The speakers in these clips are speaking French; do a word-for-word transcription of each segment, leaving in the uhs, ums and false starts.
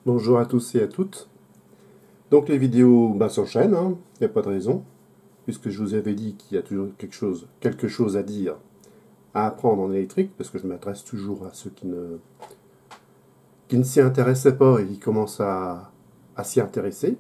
Bonjour à tous et à toutes. Donc les vidéos bah, s'enchaînent, il n'y a pas de raison, puisque je vous avais dit qu'il y a toujours quelque chose, quelque chose à dire, à apprendre en électrique, parce que je m'adresse toujours à ceux qui ne, qui ne s'y intéressaient pas et qui commencent à, à s'y intéresser,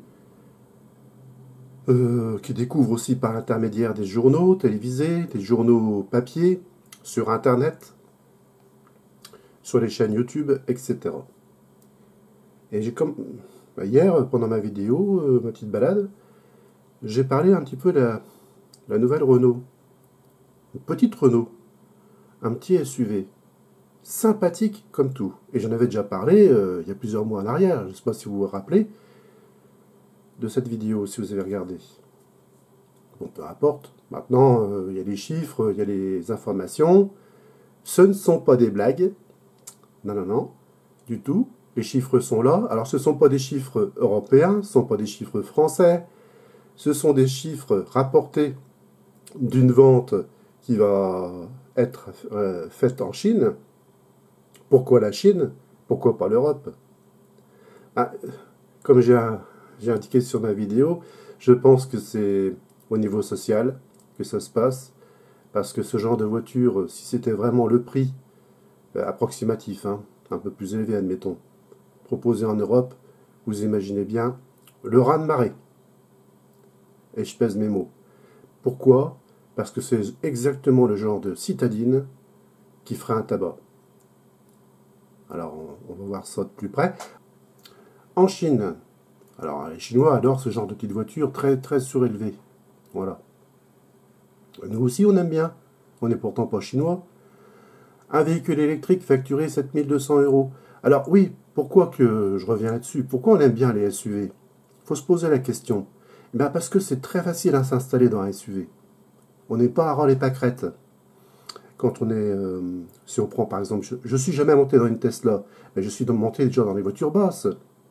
euh, qui découvrent aussi par l'intermédiaire des journaux télévisés, des journaux papier, sur Internet, sur les chaînes YouTube, et cetera. Et j'ai comme bah, hier, pendant ma vidéo, euh, ma petite balade, j'ai parlé un petit peu de la, la nouvelle Renault. Une petite Renault, un petit S U V, sympathique comme tout. Et j'en avais déjà parlé euh, il y a plusieurs mois en arrière, je ne sais pas si vous vous rappelez de cette vidéo, si vous avez regardé. Bon, peu importe. Maintenant, euh, il y a les chiffres, il y a les informations. Ce ne sont pas des blagues. Non, non, non, du tout. Les chiffres sont là. Alors, ce ne sont pas des chiffres européens, ce ne sont pas des chiffres français. Ce sont des chiffres rapportés d'une vente qui va être euh, faite en Chine. Pourquoi la Chine? Pourquoi pas l'Europe? ah, Comme j'ai indiqué sur ma vidéo, je pense que c'est au niveau social que ça se passe, parce que ce genre de voiture, si c'était vraiment le prix euh, approximatif, hein, un peu plus élevé admettons, proposé en Europe, vous imaginez bien le raz-de-marée. Et je pèse mes mots. Pourquoi? Parce que c'est exactement le genre de citadine qui ferait un tabac. Alors, on, on va voir ça de plus près. En Chine, alors les Chinois adorent ce genre de petite voiture très très surélevée. Voilà. Nous aussi, on aime bien. On n'est pourtant pas chinois. Un véhicule électrique facturé sept mille deux cents euros. Alors oui, pourquoi que je reviens là-dessus? Pourquoi on aime bien les S U V? Il faut se poser la question. Eh bien parce que c'est très facile à s'installer dans un S U V. On n'est pas à ras les pâquerettes. Quand on est, euh, si on prend par exemple, je, je suis jamais monté dans une Tesla, mais je suis monté déjà dans les voitures basses.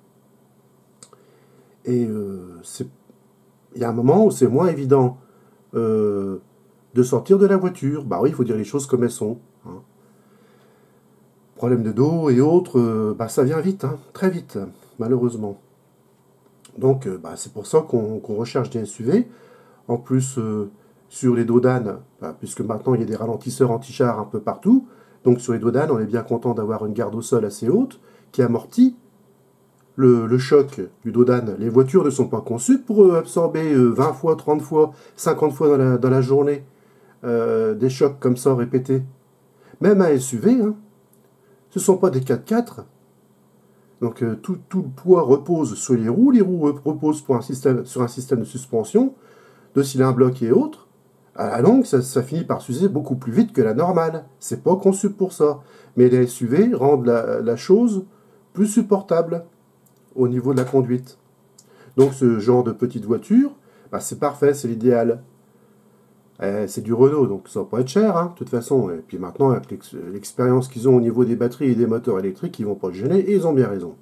Et euh, il y a un moment où c'est moins évident euh, de sortir de la voiture. Bah oui, il faut dire les choses comme elles sont. Hein. Problème de dos et autres, euh, bah ça vient vite, hein, très vite, malheureusement. Donc euh, bah, c'est pour ça qu'on qu'on recherche des S U V. En plus, euh, sur les dos d'âne, bah, puisque maintenant il y a des ralentisseurs anti-char un peu partout, donc sur les dos d'âne, on est bien content d'avoir une garde au sol assez haute qui amortit le, le choc du dos d'âne. Les voitures ne sont pas conçues pour euh, absorber euh, vingt fois, trente fois, cinquante fois dans la, dans la journée euh, des chocs comme ça répétés. Même un S U V, hein, ce ne sont pas des quatre-quatre. Donc euh, tout, tout le poids repose sur les roues. Les roues reposent pour un système, sur un système de suspension, de cylindres blocs et autres. À la longue, ça, ça finit par s'user beaucoup plus vite que la normale. C'est pas conçu pour ça. Mais les S U V rendent la, la chose plus supportable au niveau de la conduite. Donc ce genre de petite voiture, bah, c'est parfait, c'est l'idéal. Eh, c'est du Renault, donc ça va pas être cher, hein, de toute façon. Et puis maintenant, avec l'expérience qu'ils ont au niveau des batteries et des moteurs électriques, ils vont pas te gêner, et ils ont bien raison.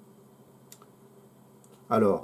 Alors,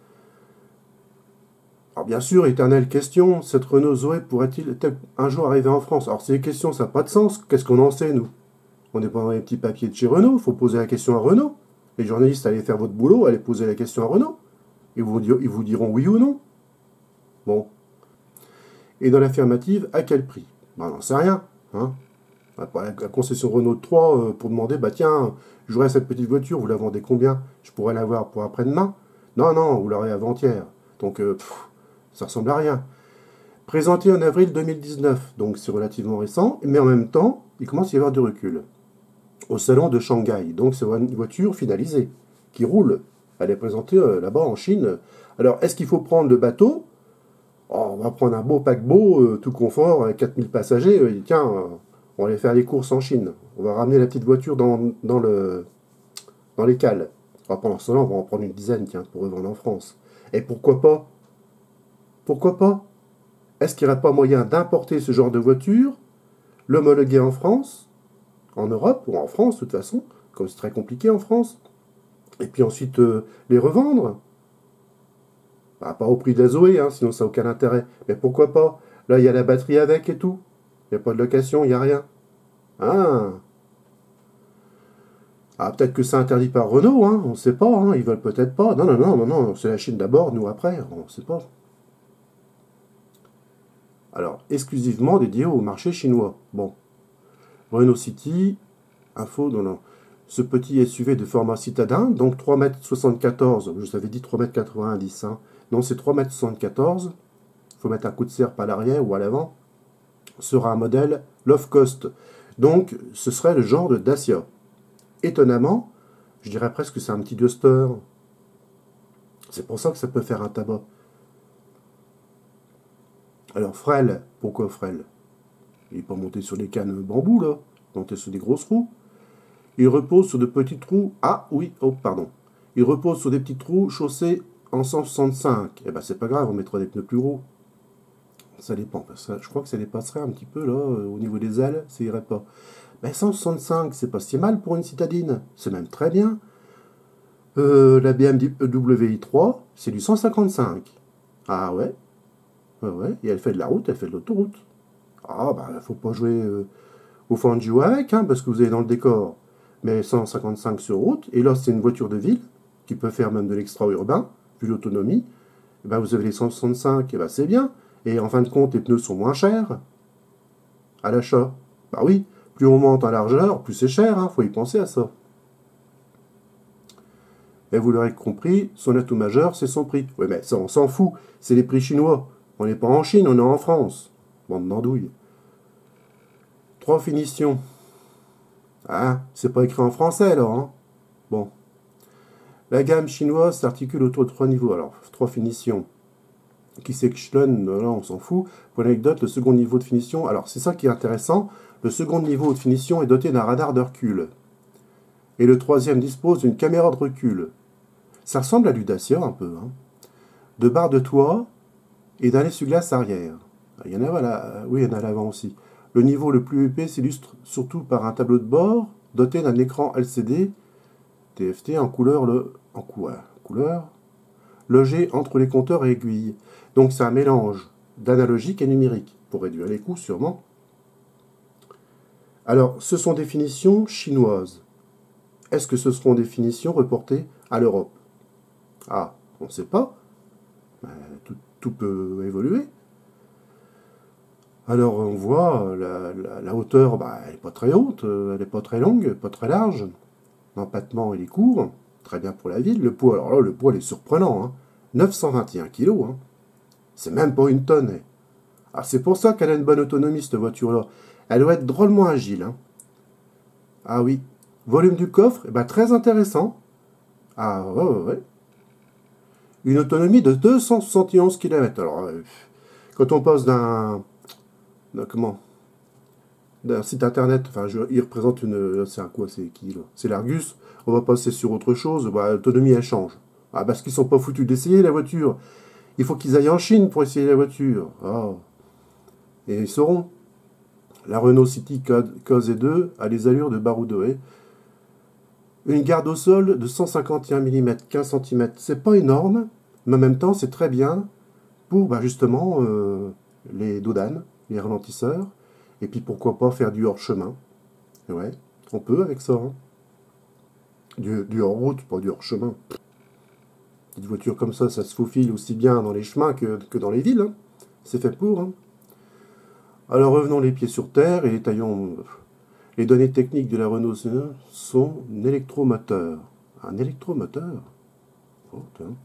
alors bien sûr, éternelle question, cette Renault Zoé pourrait-il un jour arriver en France? Alors ces questions, ça n'a pas de sens, qu'est-ce qu'on en sait, nous? On n'est pas dans les petits papiers de chez Renault, il faut poser la question à Renault. Les journalistes, allez faire votre boulot, allez poser la question à Renault. Ils vous, ils vous diront oui ou non. Bon. Et dans l'affirmative, à quel prix? Ben, on n'en sait rien. Hein. La concession Renault trois euh, pour demander, bah tiens, j'aurais cette petite voiture, vous la vendez combien? Je pourrais l'avoir pour après-demain? Non, non, vous l'aurez avant-hier. Donc, euh, pff, ça ressemble à rien. Présenté en avril deux mille dix-neuf, donc c'est relativement récent, mais en même temps, il commence à y avoir du recul. Au salon de Shanghai, donc c'est une voiture finalisée, qui roule. Elle est présentée euh, là-bas en Chine. Alors, est-ce qu'il faut prendre le bateau? Oh, on va prendre un beau paquebot, euh, tout confort, avec quatre mille passagers. Euh, tiens, euh, on va aller faire les courses en Chine. On va ramener la petite voiture dans, dans, le, dans les cales. Alors pendant ce temps-là, on va en prendre une dizaine, tiens, pour revendre en France. Et pourquoi pas? Pourquoi pas? Est-ce qu'il n'y aurait pas moyen d'importer ce genre de voiture, l'homologuer en France, en Europe, ou en France de toute façon, comme c'est très compliqué en France, et puis ensuite euh, les revendre? Bah, pas au prix de la Zoé, hein, sinon ça n'a aucun intérêt. Mais pourquoi pas? Là, il y a la batterie avec et tout. Il n'y a pas de location, il n'y a rien. Ah! Ah, peut-être que c'est interdit par Renault, hein, on ne sait pas, hein, ils veulent peut-être pas. Non, non, non, non, non, c'est la Chine d'abord, nous après, on ne sait pas. Alors, exclusivement dédié au marché chinois. Bon, Renault City, info, non, non. Ce petit S U V de format citadin, donc trois mètres soixante-quatorze, je vous avais dit trois mètres quatre-vingt-dix, hein. Non, c'est trois mètres soixante-quatorze, il faut mettre un coup de serpe à l'arrière ou à l'avant, sera un modèle low cost. Donc, ce serait le genre de Dacia. Étonnamment, je dirais presque que c'est un petit Duster. C'est pour ça que ça peut faire un tabac. Alors, frêle, pourquoi frêle? Il n'est pas monté sur des cannes bambou, là. Monté sur des grosses roues. Il repose sur de petits trous. Ah, oui, oh, pardon. Il repose sur des petits trous chaussés en cent soixante-cinq. Eh ben, c'est pas grave, on mettra des pneus plus gros. Ça dépend. Parce que je crois que ça dépasserait un petit peu, là, au niveau des ailes, ça irait pas. Mais cent soixante-cinq, c'est pas si mal pour une citadine. C'est même très bien. Euh, la B M W i trois, c'est du cent cinquante-cinq. Ah ouais? Ouais, ouais. Et elle fait de la route, elle fait de l'autoroute. Ah, bah, faut pas jouer euh, au fondue avec, hein, parce que vous avez dans le décor. Mais cent cinquante-cinq sur route, et là, c'est une voiture de ville, qui peut faire même de l'extra-urbain, vu l'autonomie. Et ben, vous avez les cent soixante-cinq, et ben, c'est bien. Et en fin de compte, les pneus sont moins chers à l'achat. Bah oui, plus on monte en largeur, plus c'est cher, hein, faut y penser à ça. Et vous l'aurez compris, son atout majeur, c'est son prix. Oui, mais ça, on s'en fout, c'est les prix chinois. On n'est pas en Chine, on est en France. Bande d'andouilles. Trois finitions. Ah, c'est pas écrit en français alors, hein. Bon. La gamme chinoise s'articule autour de trois niveaux. Alors, trois finitions qui s'échelonnent, là on s'en fout. Pour l'anecdote, le second niveau de finition, alors c'est ça qui est intéressant, le second niveau de finition est doté d'un radar de recul. Et le troisième dispose d'une caméra de recul. Ça ressemble à du Dacia un peu, hein. De barres de toit et d'un essuie-glace arrière. Il y en a là, oui, il y en a à l'avant aussi. Le niveau le plus épais s'illustre surtout par un tableau de bord doté d'un écran L C D T F T en couleur, le, en couleur logé entre les compteurs et aiguilles. Donc c'est un mélange d'analogique et numérique, pour réduire les coûts sûrement. Alors, ce sont des finitions chinoises. Est-ce que ce seront des finitions reportées à l'Europe? Ah, on ne sait pas. Tout, tout peut évoluer. Alors on voit, la, la, la hauteur, bah, elle n'est pas très haute, elle n'est pas très longue, pas très large. L'empattement, il est court, très bien pour la ville. Le poids, alors là, le poids, il est surprenant, hein. neuf cent vingt et un kilos, hein. C'est même pas une tonne. Ah, c'est pour ça qu'elle a une bonne autonomie, cette voiture-là. Elle doit être drôlement agile, hein. Ah oui. Volume du coffre, eh ben, très intéressant. Ah ouais, ouais, ouais. Une autonomie de deux cent soixante et onze kilomètres. Alors, euh, quand on passe d'un... Comment d'un site internet, enfin, je, il représente une... C'est un quoi, c'est qui, là? C'est l'Argus. On va passer sur autre chose, bah, l'autonomie, elle change. Ah, parce qu'ils sont pas foutus d'essayer la voiture. Il faut qu'ils aillent en Chine pour essayer la voiture. Oh. Et ils sauront. La Renault City K Z deux a les allures de Baroudoué. Une garde au sol de cent cinquante et un millimètres, quinze centimètres. C'est pas énorme, mais en même temps, c'est très bien pour bah, justement euh, les dodanes, les ralentisseurs. Et puis pourquoi pas faire du hors-chemin. Ouais, on peut avec ça. Hein. Du, du hors-route, pas du hors-chemin. Une voiture comme ça, ça se faufile aussi bien dans les chemins que, que dans les villes. Hein. C'est fait pour. Hein. Alors revenons les pieds sur terre et détaillons. Les données techniques de la Renault sont un électromoteur. Un électromoteur oh,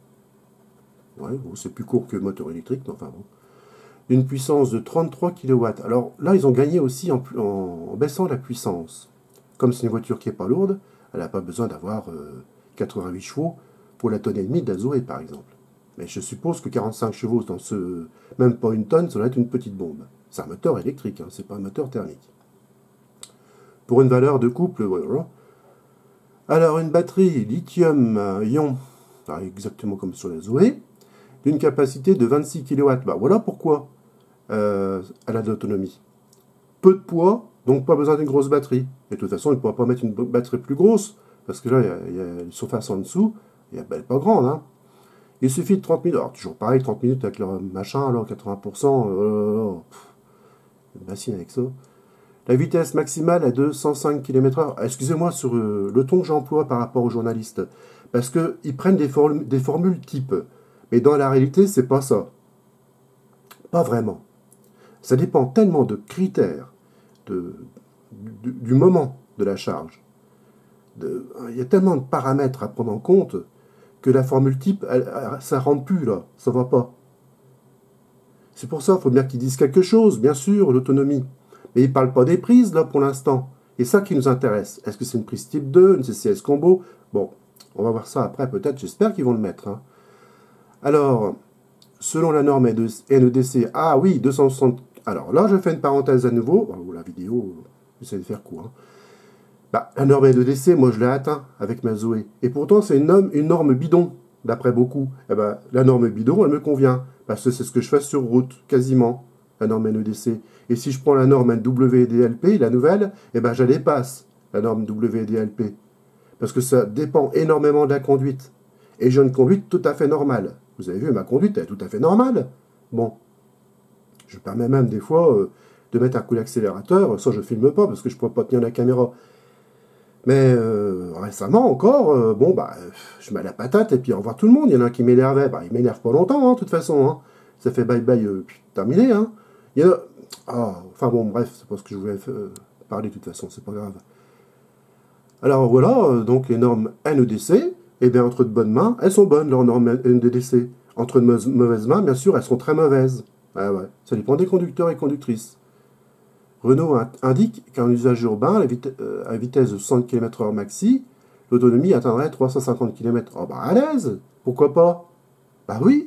ouais, bon, c'est plus court que le moteur électrique, mais enfin bon. Une puissance de trente-trois kilowatts. Alors là, ils ont gagné aussi en, en, en baissant la puissance. Comme c'est une voiture qui n'est pas lourde, elle n'a pas besoin d'avoir euh, quatre-vingt-huit chevaux pour la tonne et demie de la Zoé, par exemple. Mais je suppose que quarante-cinq chevaux dans ce... Même pas une tonne, ça doit être une petite bombe. C'est un moteur électrique, hein, c'est pas un moteur thermique. Pour une valeur de couple, voilà. Alors, une batterie lithium-ion, exactement comme sur la Zoé, d'une capacité de vingt-six kilowatts. Bah, voilà pourquoi euh, elle a de l'autonomie. Peu de poids, donc pas besoin d'une grosse batterie. Et de toute façon, il ne pourra pas mettre une batterie plus grosse, parce que là, il y, y a une surface en dessous, et elle n'est pas grande. Hein. Il suffit de trente minutes, alors toujours pareil, trente minutes avec leur machin, alors quatre-vingts pour cent, euh, pff, une bassine avec ça. La vitesse maximale est de cent cinq kilomètres heure. Excusez-moi sur euh, le ton que j'emploie par rapport aux journalistes. Parce qu'ils prennent des, form des formules type. Mais dans la réalité, c'est pas ça. Pas vraiment. Ça dépend tellement de critères, de, du, du moment de la charge. De, il y a tellement de paramètres à prendre en compte que la formule type, elle, elle, ça ne rentre plus là. Ça va pas. C'est pour ça qu'il faut bien qu'ils disent quelque chose, bien sûr, l'autonomie. Mais ils ne parlent pas des prises, là, pour l'instant. Et ça qui nous intéresse. Est-ce que c'est une prise type deux, une C C S combo? Bon, on va voir ça après, peut-être. J'espère qu'ils vont le mettre. Hein. Alors, selon la norme N E D C, ah oui, deux cent soixante... Alors là, je fais une parenthèse à nouveau. Oh, la vidéo, j'essaie de faire court. Hein. Bah, la norme N E D C, moi, je l'ai atteint avec ma Zoé. Et pourtant, c'est une norme, une norme bidon, d'après beaucoup. Eh ben, la norme bidon, elle me convient. Parce que c'est ce que je fais sur route, quasiment, la norme N E D C. Et si je prends la norme W D L P, la nouvelle, eh ben, je la dépasse, la norme W D L P. Parce que ça dépend énormément de la conduite. Et j'ai une conduite tout à fait normale. Vous avez vu, ma conduite est tout à fait normale. Bon. Je permets même des fois euh, de mettre un coup d'accélérateur. Ça, je ne filme pas parce que je ne pourrais pas tenir la caméra. Mais euh, récemment encore, euh, bon, bah, je mets la patate et puis au revoir tout le monde. Il y en a un qui m'énervait. Bah, il m'énerve pas longtemps, hein, de toute façon. Hein. Ça fait bye-bye, euh, terminé. Hein. Il y en a... Oh, enfin bon, bref, c'est pas ce que je voulais euh, parler de toute façon, c'est pas grave. Alors voilà, euh, donc les normes N E D C, eh bien, entre de bonnes mains, elles sont bonnes, leurs normes N E D C. Entre de mauvaises mains, bien sûr, elles sont très mauvaises. Ah ouais, ça dépend des conducteurs et conductrices. Renault indique qu'en usage urbain, à vite euh, à vitesse de soixante kilomètres heure maxi, l'autonomie atteindrait trois cent cinquante kilomètres. Oh bah à l'aise, pourquoi pas? Bah oui.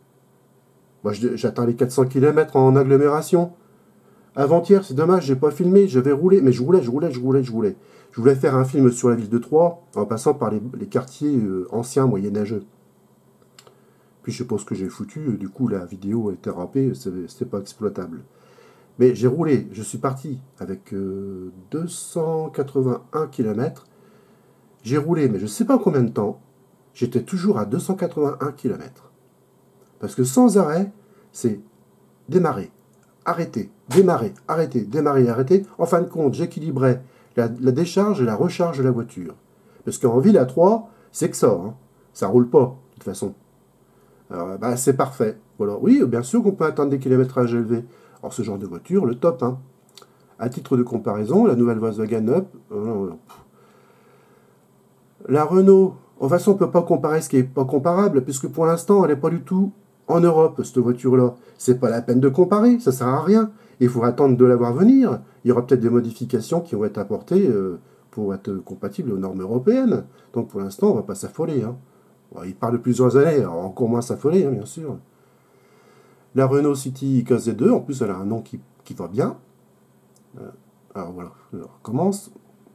Moi j'atteins les quatre cents kilomètres en agglomération. Avant-hier, c'est dommage, j'ai pas filmé, j'avais roulé, mais je roulais, je roulais, je roulais, je roulais. Je voulais faire un film sur la ville de Troyes, en passant par les, les quartiers euh, anciens moyenâgeux. Puis je sais pas ce que j'ai foutu, du coup la vidéo a été râpée, c'était pas exploitable. Mais j'ai roulé, je suis parti avec euh, deux cent quatre-vingt-un kilomètres. J'ai roulé, mais je ne sais pas combien de temps. J'étais toujours à deux cent quatre-vingt-un kilomètres. Parce que sans arrêt, c'est démarrer, arrêter, démarrer, arrêter, démarrer, arrêter. En fin de compte, j'équilibrais la, la décharge et la recharge de la voiture. Parce qu'en ville à Troyes, c'est que ça. Hein. Ça roule pas, de toute façon. Alors, bah, c'est parfait. Voilà. Oui, bien sûr qu'on peut atteindre des kilométrages élevés. Alors, ce genre de voiture, le top. Hein. À titre de comparaison, la nouvelle Volkswagen Up, euh, la Renault, en façon, on ne peut pas comparer ce qui n'est pas comparable, puisque pour l'instant, elle n'est pas du tout en Europe, cette voiture-là. C'est pas la peine de comparer, ça ne sert à rien. Il faut attendre de la voir venir. Il y aura peut-être des modifications qui vont être apportées euh, pour être compatibles aux normes européennes. Donc, pour l'instant, on ne va pas s'affoler. Hein. Bon, il parle de plusieurs années, alors encore moins s'affoler, hein, bien sûr. La Renault City K Z deux, en plus, elle a un nom qui, qui va bien. Euh, alors voilà, je recommence.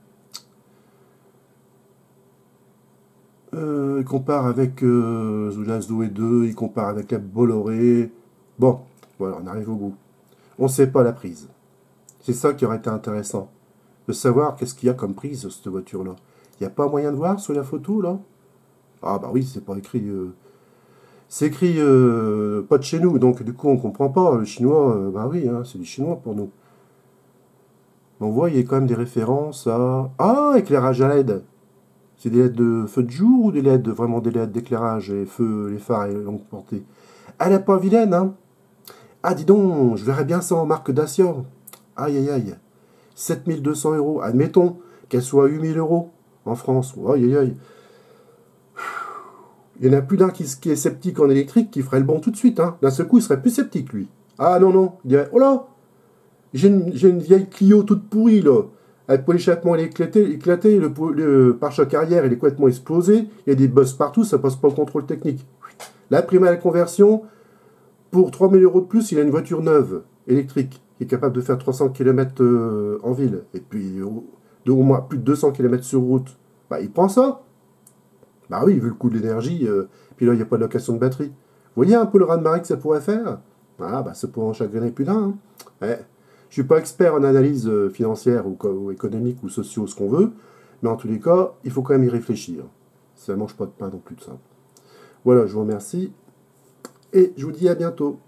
Euh, il compare avec euh, la Zoé deux, il compare avec la Bolloré. Bon, voilà, on arrive au bout. On ne sait pas la prise. C'est ça qui aurait été intéressant. De savoir qu'est-ce qu'il y a comme prise, cette voiture-là. Il n'y a pas moyen de voir sur la photo, là? Ah bah oui, c'est pas écrit... Euh, c'est écrit euh, pas de chez nous, donc du coup on comprend pas. Le chinois, euh, bah oui, hein, c'est du chinois pour nous. On voit, il y a quand même des références à... Ah, éclairage à L E D. C'est des L E D de feu de jour ou des L E D, vraiment des L E D d'éclairage, les feux, les phares et longue portée. Elle est pas vilaine, hein. Ah, dis donc, je verrais bien ça en marque Dacia. Aïe, aïe, aïe. sept mille deux cents euros. Admettons qu'elle soit à huit mille euros en France. Aïe, aïe, aïe. Il y en a plus d'un qui, qui est sceptique en électrique qui ferait le bon tout de suite. Hein. D'un seul coup, il serait plus sceptique, lui. Ah non, non. Il dirait, oh là, j'ai une, une vieille Clio toute pourrie, là. Avec pour l'échappement, elle est éclatée, éclatée le, le pare-choc arrière, il est complètement explosé. Il y a des buzz partout, ça passe pas au contrôle technique. Là, prime à la conversion, pour trois mille euros de plus, il a une voiture neuve, électrique, qui est capable de faire trois cents kilomètres euh, en ville. Et puis, de, au moins plus de deux cents kilomètres sur route. Bah, il prend ça. Bah oui, vu le coût de l'énergie, euh, puis là, il n'y a pas de location de batterie. Vous voyez un peu le raz-de-marée que ça pourrait faire? Ah, bah, ça pourrait en chagriner plus d'un. Hein. Ouais. Je ne suis pas expert en analyse financière ou, ou économique ou sociaux, ce qu'on veut, mais en tous les cas, il faut quand même y réfléchir. Ça ne mange pas de pain non plus de ça. Voilà, je vous remercie, et je vous dis à bientôt.